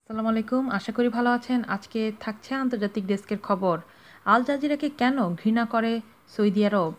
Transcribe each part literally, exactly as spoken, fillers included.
আসসালামু আলাইকুম, আশা করি ভালো আছেন। আজকে থাকছে আন্তর্জাতিক ডেস্কের খবর। আল জাজিরাকে কেন ঘৃণা করে সৌদি আরব?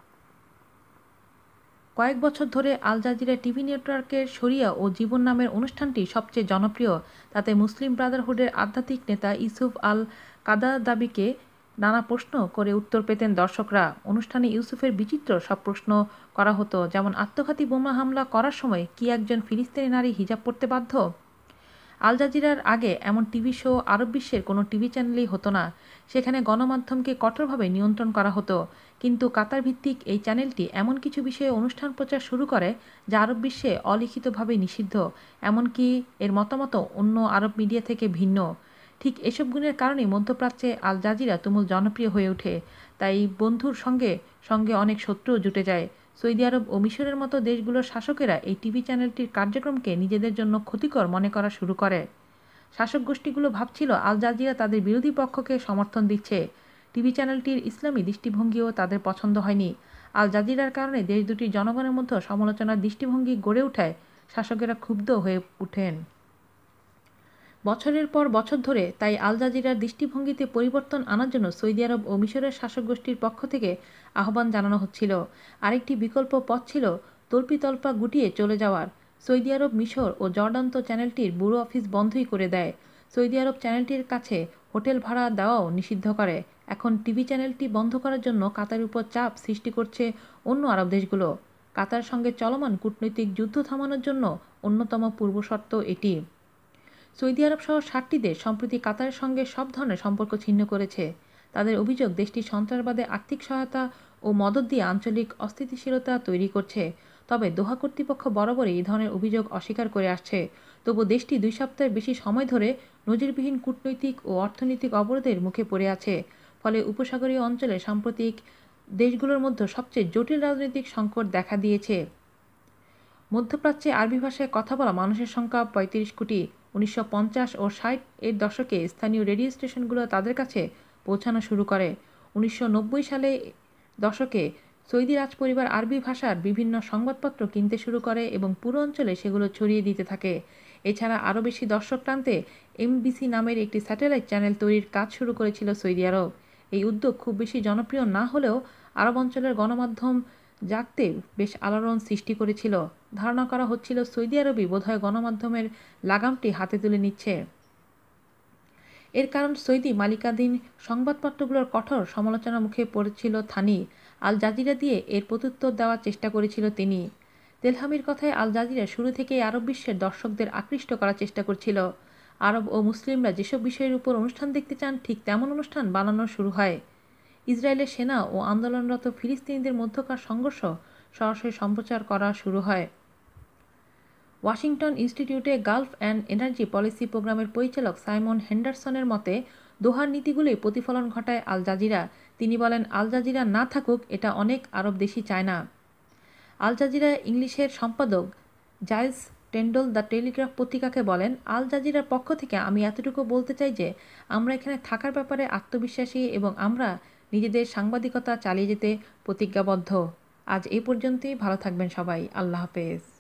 কয়েক বছর ধরে আল জাজিরা টিভি নেটওয়ার্কের শরিয়া ও জীবন নামের অনুষ্ঠানটি সবচেয়ে জনপ্রিয়। তাতে মুসলিম ব্রাদারহুডের আধ্যাত্মিক নেতা ইউসুফ আল কাদাদাবিকে নানা প্রশ্ন করে উত্তর পেতেন দর্শকরা। অনুষ্ঠানে ইউসুফের বিচিত্র সব প্রশ্ন করা হতো, যেমন আত্মঘাতী বোমা হামলা করার সময় কি একজন ফিলিস্তিনি নারী হিজাব পরতে বাধ্য? আল জাজিরার আগে এমন টিভি শো আরব বিশ্বের কোনো টিভি চ্যানেলেই হতো না। সেখানে গণমাধ্যমকে কঠোরভাবে নিয়ন্ত্রণ করা হতো। কিন্তু কাতার ভিত্তিক এই চ্যানেলটি এমন কিছু বিষয়ে অনুষ্ঠান প্রচার শুরু করে যা আরব বিশ্বে অলিখিতভাবে নিষিদ্ধ, এমনকি এর মতামত অন্য আরব মিডিয়া থেকে ভিন্ন। ঠিক এসব গুণের কারণেই মধ্যপ্রাচ্যে আল জাজিরা তুমুল জনপ্রিয় হয়ে ওঠে। তাই বন্ধুর সঙ্গে সঙ্গে অনেক শত্রুও জুটে যায়। সৌদি আরব ও মিশরের মতো দেশগুলোর শাসকেরা এই টিভি চ্যানেলটির কার্যক্রমকে নিজেদের জন্য ক্ষতিকর মনে করা শুরু করে। শাসক গোষ্ঠীগুলো ভাবছিল আল জাজিরা তাদের বিরোধী পক্ষকে সমর্থন দিচ্ছে। টিভি চ্যানেলটির ইসলামী দৃষ্টিভঙ্গিও তাদের পছন্দ হয়নি। আল জাজিরার কারণে দেশ দুটির জনগণের মধ্যে সমালোচনার দৃষ্টিভঙ্গি গড়ে ওঠায় শাসকেরা ক্ষুব্ধ হয়ে ওঠেন। বছরের পর বছর ধরে তাই আল জাজিরার দৃষ্টিভঙ্গিতে পরিবর্তন আনার জন্য সৌদি আরব ও মিশরের শাসক গোষ্ঠীর পক্ষ থেকে আহ্বান জানানো হচ্ছিল। আরেকটি বিকল্প পথ ছিল তল্পিতল্পা গুটিয়ে চলে যাওয়ার। সৌদি আরব, মিশর ও জর্ডান তো চ্যানেলটির ব্যুরো অফিস বন্ধই করে দেয়। সৌদি আরব চ্যানেলটির কাছে হোটেল ভাড়া দেওয়াও নিষিদ্ধ করে। এখন টিভি চ্যানেলটি বন্ধ করার জন্য কাতারের উপর চাপ সৃষ্টি করছে অন্য আরব দেশগুলো। কাতার সঙ্গে চলমান কূটনৈতিক যুদ্ধ থামানোর জন্য অন্যতম পূর্বশর্ত এটি। সৌদি আরব সহ ষাটটি দেশ সম্প্রতি কাতারের সঙ্গে সব ধরনের সম্পর্ক ছিন্ন করেছে। তাদের অভিযোগ, দেশটি সন্ত্রাসবাদে আর্থিক সহায়তা ও মদদ দিয়ে আঞ্চলিক অস্থিতিশীলতা তৈরি করছে। তবে দোহা কর্তৃপক্ষ বরাবরই এই ধরনের অভিযোগ অস্বীকার করে আসছে। তবু দেশটি দুই সপ্তাহের বেশি সময় ধরে নজিরবিহীন কূটনৈতিক ও অর্থনৈতিক অবরোধের মুখে পড়ে আছে। ফলে উপসাগরীয় অঞ্চলে সাম্প্রতিক দেশগুলোর মধ্যে সবচেয়ে জটিল রাজনৈতিক সংকট দেখা দিয়েছে। মধ্যপ্রাচ্যে আরবি ভাষায় কথা বলা মানুষের সংখ্যা পঁয়ত্রিশ কোটি। উনিশশো পঞ্চাশ ও ষাট এর দশকে স্থানীয় রেডিও স্টেশনগুলো তাদের কাছে পৌঁছানো শুরু করে। উনিশশো নব্বই সালে দশকে সৌদি রাজপরিবার আরবি ভাষার বিভিন্ন সংবাদপত্র কিনতে শুরু করে এবং পুরো অঞ্চলে সেগুলো ছড়িয়ে দিতে থাকে। এছাড়া আরও বেশি দর্শক টানতে এমবিসি নামের একটি স্যাটেলাইট চ্যানেল তৈরির কাজ শুরু করেছিল সৌদি আরব। এই উদ্যোগ খুব বেশি জনপ্রিয় না হলেও আরব অঞ্চলের গণমাধ্যম জাগতে বেশ আলোড়ন সৃষ্টি করেছিল। ধারণা করা হচ্ছিল সৌদি আরবই বোধহয় গণমাধ্যমের লাগামটি হাতে তুলে নিচ্ছে। এর কারণ সৌদি মালিকাধীন সংবাদপত্রগুলোর কঠোর সমালোচনার মুখে পড়েছিল থানি। আল জাজিরা দিয়ে এর প্রত্যুত্তর দেওয়ার চেষ্টা করেছিল তিনি। তেলহামির কথায় আল জাজিরা শুরু থেকেই আরব বিশ্বের দর্শকদের আকৃষ্ট করার চেষ্টা করছিল। আরব ও মুসলিমরা যেসব বিষয়ের উপর অনুষ্ঠান দেখতে চান, ঠিক তেমন অনুষ্ঠান বানানো শুরু হয়। ইসরায়েলের সেনা ও আন্দোলনরত ফিলিস্তিনিদের মধ্যকার সংঘর্ষ সরাসরি সম্প্রচার করা শুরু হয়। ওয়াশিংটন ইনস্টিটিউটে গালফ অ্যান্ড এনার্জি পলিসি প্রোগ্রামের পরিচালক সাইমন হেন্ডারসনের মতে, দোহার নীতিগুলোই প্রতিফলন ঘটায় আল জাজিরা। তিনি বলেন, আল জাজিরা না থাকুক এটা অনেক আরব দেশই চায় না। আল জাজিরা ইংলিশের সম্পাদক জাইলস টেন্ডল দ্য টেলিগ্রাফ পত্রিকাকে বলেন, আল জাজিরার পক্ষ থেকে আমি এতটুকু বলতে চাই যে আমরা এখানে থাকার ব্যাপারে আত্মবিশ্বাসী এবং আমরা নিজেদের সাংবাদিকতা চালিয়ে যেতে প্রতিজ্ঞাবদ্ধ। আজ এই পর্যন্তই। ভালো থাকবেন সবাই। আল্লাহ হাফেজ।